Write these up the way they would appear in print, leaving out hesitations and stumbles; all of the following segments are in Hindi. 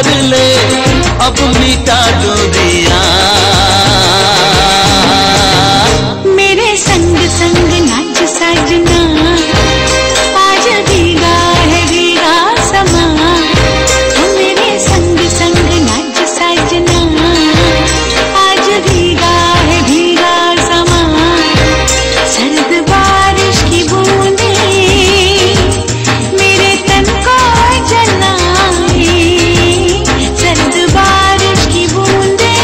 कर ले, अब मिटा दो दिया। मेरे संग संग नाच साजना, आज भीगा है भीगा समा। मेरे संग संग नाच साजना, आज भीगा है भीगा समा। सर्द बारिश की बूंदे मेरे तन को जलाए, सर्द बारिश की बूंदे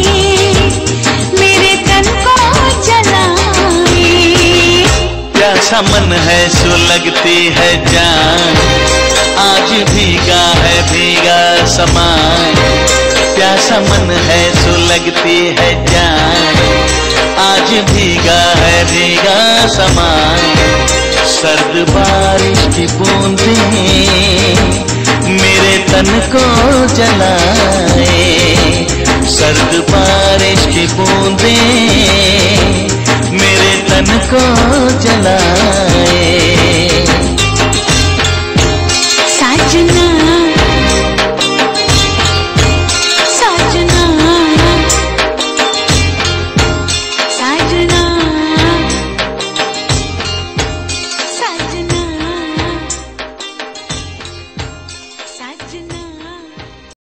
मेरे तन को जलाए। प्यासा मन है सो लगती है जान, आज भीगा है भीगा समा। प्यासा मन है सो लगती है जान, आज भीगा है भीगा समा। सर्द बारिश की बूंदें मेरे तन को जलाए, सर्द बारिश की बूंदें मेरे तन को जलाए।